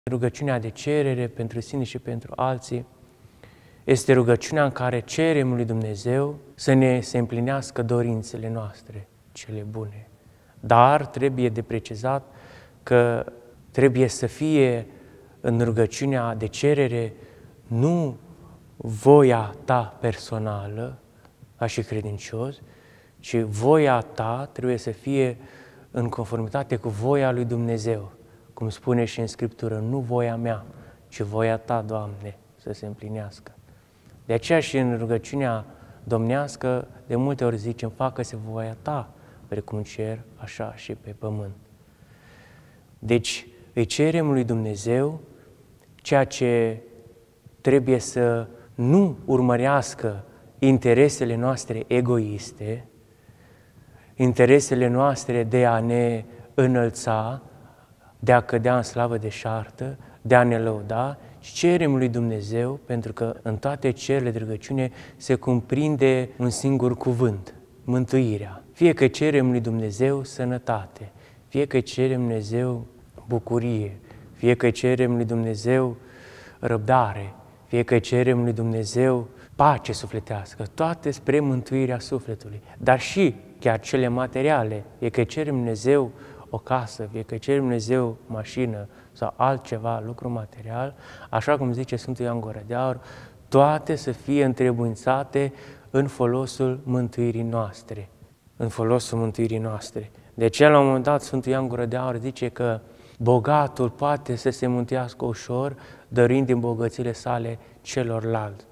Rugăciunea de cerere pentru sine și pentru alții este rugăciunea în care cerem lui Dumnezeu să ne se împlinească dorințele noastre, cele bune. Dar trebuie de precizat că trebuie să fie în rugăciunea de cerere nu voia ta personală, ca și credincios, ci voia ta trebuie să fie în conformitate cu voia lui Dumnezeu. Cum spune și în Scriptură, nu voia mea, ci voia ta, Doamne, să se împlinească. De aceea și în rugăciunea domnească, de multe ori zicem, facă-se voia ta, precum în cer, așa și pe pământ. Deci îi cerem lui Dumnezeu ceea ce trebuie să nu urmărească interesele noastre egoiste, interesele noastre de a ne înălța, de a cădea în slavă deșartă, de a ne lăuda, și cerem lui Dumnezeu, pentru că în toate cererile de rugăciune se cuprinde un singur cuvânt, mântuirea. Fie că cerem lui Dumnezeu sănătate, fie că cerem lui Dumnezeu bucurie, fie că cerem lui Dumnezeu răbdare, fie că cerem lui Dumnezeu pace sufletească, toate spre mântuirea sufletului, dar și chiar cele materiale, fie că cerem lui Dumnezeu o casă, fie că cerem lui Dumnezeu mașină sau altceva, lucru material, așa cum zice Sfântul Ioan Gură de Aur, toate să fie întrebuințate în folosul mântuirii noastre. În folosul mântuirii noastre. De aceea, la un moment dat, Sfântul Ioan Gură de Aur zice că bogatul poate să se mântuiască ușor, dărind din bogățile sale celorlalți.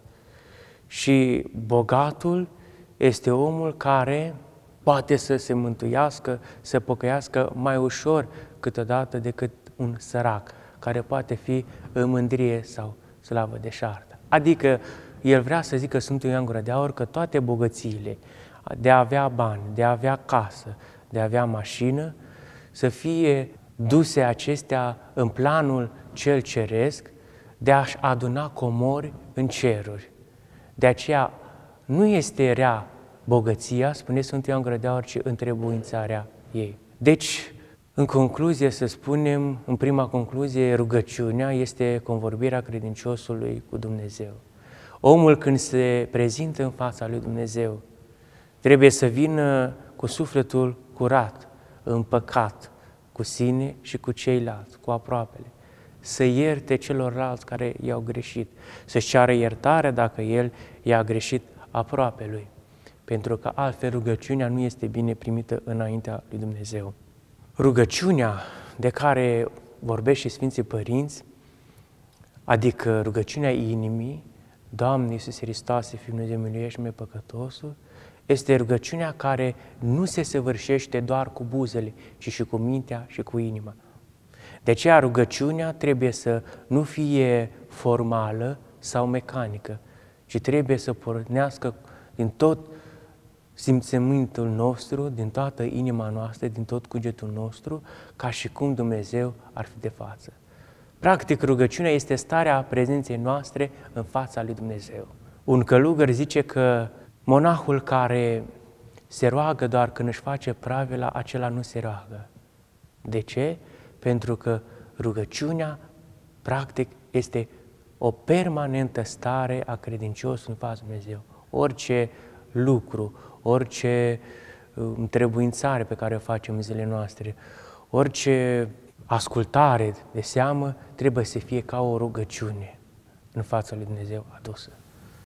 Și bogatul este omul care poate să se mântuiască, să pocăiască mai ușor câteodată decât un sărac, care poate fi în mândrie sau slavă deșartă. Adică el vrea să zică Sfântul Ioan Gură de Aur că toate bogățiile, de a avea bani, de a avea casă, de a avea mașină, să fie duse acestea în planul cel ceresc, de a-și aduna comori în ceruri. De aceea nu este rea bogăția, spune Sfântul Ioan Gură de Aur, ci întrebuințarea ei. Deci, în concluzie, să spunem, în prima concluzie, rugăciunea este convorbirea credinciosului cu Dumnezeu. Omul, când se prezintă în fața lui Dumnezeu, trebuie să vină cu sufletul curat, împăcat, cu sine și cu ceilalți, cu aproapele, să ierte celorlalți care i-au greșit, să-și ceară iertare dacă el i-a greșit aproapelui, pentru că altfel rugăciunea nu este bine primită înaintea lui Dumnezeu. Rugăciunea de care vorbesc și Sfinții Părinți, adică rugăciunea inimii, Doamne Iisuse Hristoase, Fiul Dumnezeu, miluiește-mă păcătosul, este rugăciunea care nu se săvârșește doar cu buzele, ci și cu mintea și cu inima. De aceea rugăciunea trebuie să nu fie formală sau mecanică, ci trebuie să pornească din tot simțământul nostru, din toată inima noastră, din tot cugetul nostru, ca și cum Dumnezeu ar fi de față. Practic, rugăciunea este starea prezenței noastre în fața lui Dumnezeu. Un călugăr zice că monahul care se roagă doar când își face pravila, acela nu se roagă. De ce? Pentru că rugăciunea, practic, este o permanentă stare a credinciosului în fața lui Dumnezeu. Orice lucru, orice întrebuințare pe care o facem în zilele noastre, orice ascultare de seamă trebuie să fie ca o rugăciune în fața lui Dumnezeu adusă.